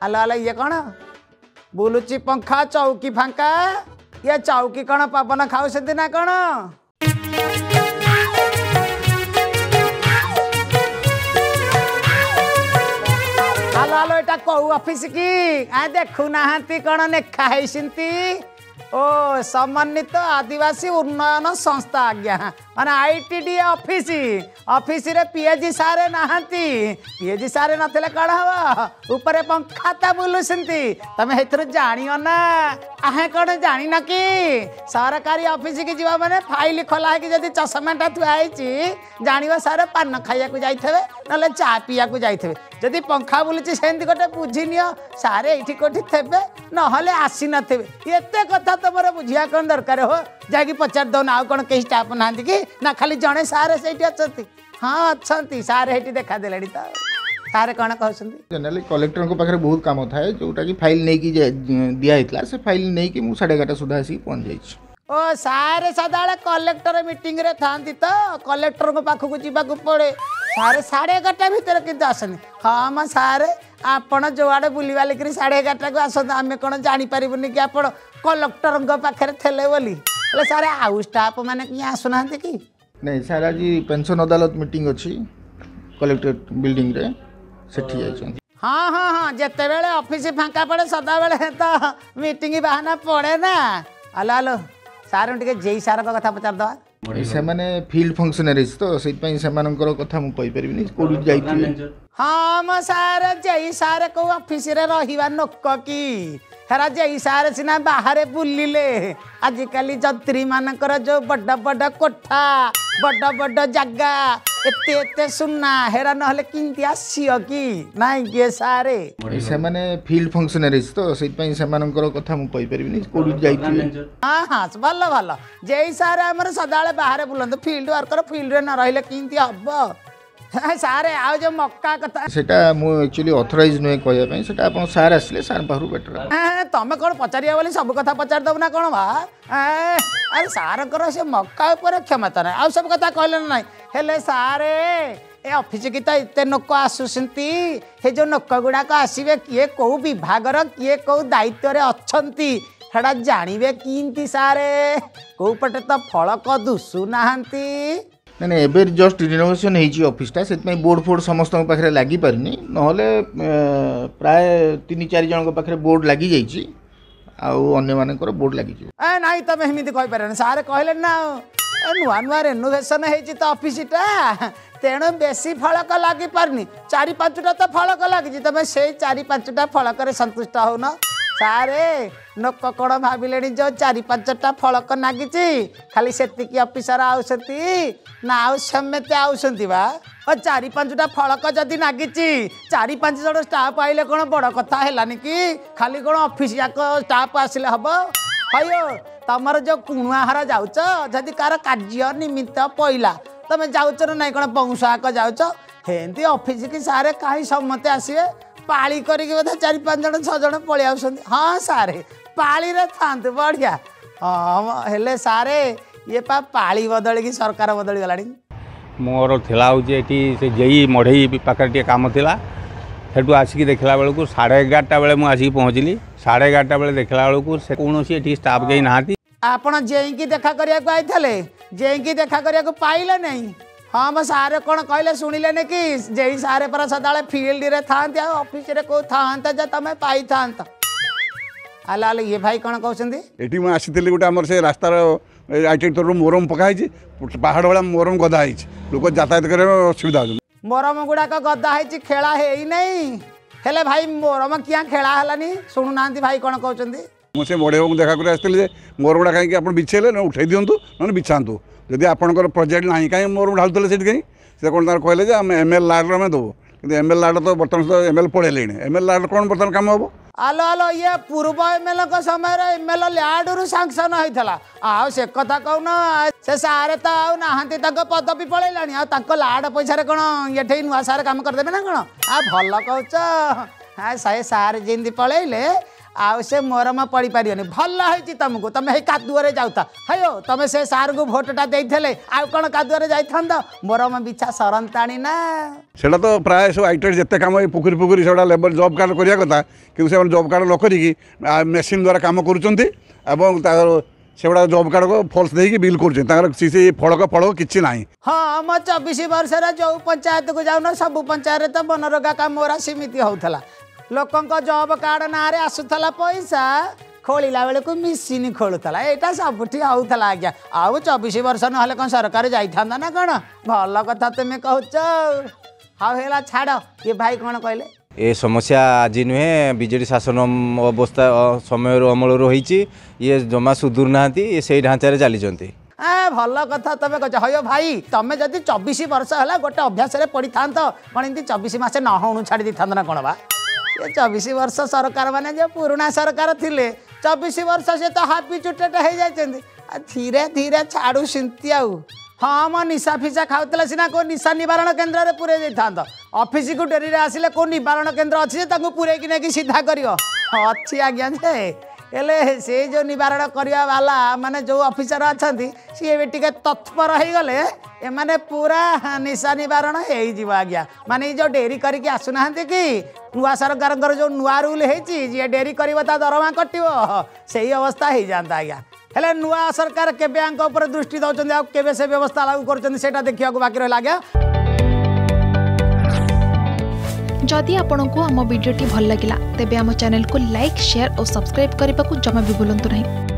आलो आलो ये कौन बुलुची पंखा चौकी फांका ये चौकी कौन पवन खाऊ ना कौन आलो आलो एटा कौ ऑफिस की आ देखु नाहंती कौन नेखा है ओ समन्वित आदिवासी उन्नयन संस्था आज्ञा माने आईटीडी ऑफिस ऑफिस रे पीएजी सारे नाहंती पीएजी सारे नथिले कण हवा ऊपर पंखाता बुलुसंती तमे हेतरु जानियो ना आहे कण जानि न कि सरकारी ऑफिस की जीवा माने फाइल खोला है कि जदी चश्माटा थुआ आइची जानिबा सारे पान खाइया को जाइथबे नले चा पिया को जाइथबे जदी पंखा बुलुची सेंती गोटे बुझिनियो सारे एठी कोठी थेबे नहले आसी नथेबे एते कथा तमरे बुझिया कोन दरकार हो जाकी पचार दो ना कोन के स्टाफ नांदी कि ना खाली जणे सारे सेठी अछंती हां अछंती सारे हेठी देखा देलेडी त सारे कोन कहउसंती जनरली कलेक्टर को पाखरे बहुत काम थाए जोटा कि फाइल नै कि दिया हितला से फाइल नै कि मु 11:30 सुधा आसी पहुंच जाई ओ सारे सदाळे कलेक्टर मीटिंग रे थांती तो कलेक्टर को पाखु को जीवा को पड़े सारे 11:30 भीतर किंतु आसनी हाँ म सारे आपण जो आड़े बुली वाली करी 11:30 को आसत आमे कोन जानि परिबुनी कि आपण कलेक्टर को पाखरे थेले बोली ले सारे आउ स्टाफ माने कि आसुनांती कि नहीं सारा जी पेंशन अदालत मीटिंग अच्छी कलेक्टर बिल्डिंग रे सेठी जाई हाँ हाँ हाँ जिते बेले ऑफिस फांका पड़े सदा बेले तो मीटिंग बहाना पड़े ना आलो आलो सार टिके जेई सार को कथा पचार दवा से माने फील्ड फंक्शनरीज तो सेइ पई से मानकर कथा मु कहि परबिनी कोडी जाईथि हाँ म सार जेई सार को ऑफिस रे रहिबा नोक की हेरा जेई सार सिना बाहर बुलिले आजिकली जत्री मानकर जो बड़ बड़ कोठा बड़ बड़ जगह एते एते सुनना हेरा नहले किंती आसियो कि नाइ के सारे से माने फील्ड फंक्शनरीज तो सेइ पई से मानकर कथा मु कहि परबिनी कोडी जाईथि हां हां भलो भलो जेई सारे हमर सदाळे बाहर बुलंद फील्ड वर्कर फील्ड रे न रहिले किंती हबो सारे आउ जो मक्का कथा सेटा मु एक्चुअली ऑथराइज नय कहया पई सेटा अपन सार आसले सार बाहरु बेटर तमे कोन पचारिया बोली सब कथा पचार दब ना कोन बा अरे सार कर से मक्का ऊपर क्षमता नै आउ सब कथा कहले नै हेले सारे ए ऑफिस की तो इतने नोक आसुसंती हे जो नोक गुड़ाक आसबे किए कौ विभाग किए कौ दायित्व रे अच्छंती हेडा जानवे किंती सारे कौ पटे तो फलक दुसु नाहंती नहीं एबे जस्ट रिनोवेशन हेची ऑफिसटा से बोर्ड फोर्ड समस्त पाखे लगी पारनी नहले प्राय 3-4 जन पाखे बोर्ड लगी जाइए अन्य मानकर बोर्ड लगी ए नहीं तमे हिमिति कहि पारे सारे कहले ना नुआ नुआ रेनोवेशन हेची तो ऑफिसटा तेणु बेसी फलक लगी पारनी 4-5टा तो फलक लगी तुम से 4-5टा फलक संतुष्ट हो न सारे नोक कौन भाविले जो 4-5टा फलक नागी खाली सेतिकी ऑफिसर आउसती ना आउ समेते आउसंती बा और 4-5टा फलक जदि नागी 4-5 जन स्टाफ आइले कौन बड़ कथा हेलानी कि खाली कौन ऑफिस जाक स्टाफ आसिले हम हयो तमर जो कुणुआहार जाउच जदि कार कार्य निमित्त पइला तमे जाउच ना कौन बंशाक जाउच हेंती ऑफिस की सारे कहीं समते आसबे पाली करी 4-5 जन 6 जन पलि आउसंती हाँ सारे पाली रे थांत बढ़िया हाँ हेले सारे ये पा पाली बदल की सरकार बदल गलानी मोर थिला होजे एटी से जेई मढ़ई पाकर टे काम थिला सेठू आसिक देखला बेलू 11:30 बेले मु आसिक पहुँचली 11:30 बेले देखला बेलू से कौनसी एटी स्टाफ गई नहाती आपण जेई की देखा करिया को आइथले जेई की देखा करिया को पाइले नहीं हाँ म सारे कौन कहले शुणिले ने कि जेई सारे पर सदाळे फील्ड रे थांती ऑफिस रे को थांता जे तमे पाई थांता आला आला ये भाई कौन कहउछंदी एटी म आसीतली गुटा हमर से रास्तार आर्किटेक्चर मोरम पकाई पहाड़ वाला मोरम गदा है लोक यातायात करे असुविधा हो मोरम गुड़ाक गदा है खेला है ही नहीं हेले भाई मोरम क्या खेला हलानी शुणु नांती भाई कौन कहउछंदी मुझे बड़े को देखा कर आसते मोर गुड़ा कहीं आप बिछेले ना उठे दिंतु ना बिछातु जदि आपंकर प्रोजेक्ट ना कहीं मोर ढालुले से कहीं से कौन तार कहले आम एमएल लाड में देव कि एमएल लाड तो बर्तमान तो एमएल पड़े एमएल लाड कौन बर्तमान काम हम आलो आलो ये पूर्व एमएल समय एमएल ल्याडू सांक्शन होता आ से कथा कहून से सारे तो आउ नहांती पदवी पलैलानी आ लाड पैसा कौन ये नुआ सारे काम करदेवे ना कौन आ भल कहच हाँ से सारे जमी पलैले आउ से मोरम पड़ी पारियोनी भल होइछि तुमको तुम हे कादुअरे जाउता हयो तुम से सार को भोटटा देइथले आउ कोन कादुअरे जाइथंद मोरम बिछा सरंताणी ना सेटा तो प्राय सब आईटेड जिते काम पुखुरी पुखुरी से लेबर जॉब कार्ड करिया कथा कि से जॉब कार्ड न करिकी मेसीन द्वारा काम करूचंती एवं सेगुड़ा जॉब कार्ड को फॉल्स देकी बिल कर फड़क किसी ना। हाँ मो 24 वर्ष जो पंचायत को जाऊन सब पंचायत तो मनरेगा काम मोरा सीमित होता लोक जॉब कार्ड ना आसूला पैसा खोला बेलू मिसिन खोलुला यहाँ सबुठी होता आज्ञा आउ 24 वर्ष ना कौन सरकार जाइथा ना कौन भल कथा तुम्हें कहच हाँ है छाड़ ये भाई कौन कहले ए समस्या आज नुहे बीजेडी शासन अवस्था समय अमल रही ये जमा सुधुर ना ये से ढांचार चली भल कथा तुम कह हयो भाई तुम जदि 24 वर्ष है गोटे अभ्यास पड़ी था कौन एमती 24 मास नहणु छाड़ी था ना कौन बा ये 24 वर्ष सरकार मैंने जो पुराना सरकार थिले 24 वर्ष से तो हापी चुटेट हो जाते धीरे धीरे छाड़ू सिंती आउ हाँ मो निशा फिशा खाऊला सीना को निशा निवारण केन्द्र में पूरे था ऑफिस को डेरी आसिले को निवारण केन्द्र अच्छी पूरे कि नहीं सीधा कर अच्छी आज्ञा हेले से जो निवारण करने वाला माने जो ऑफिसर अच्छा सी टे तत्पर हो गले एमाने पूरा निशा निवारण हो आज्ञा माने जो डेरी करके आसुना कि नुआ सरकार जो नुआ रूल है डेरी कर दरमा कटो से अवस्था हो जाता आज्ञा हेले नुआ सरकार केबे दृष्टि दौरान आके से व्यवस्था लागू कर देखा बाकी रहा आज्ञा। जदि आपंक आम भिडी भल लगा तेब आम चैनल को लाइक शेयर और सब्सक्राइब करने को जमा भी भूलु नहीं।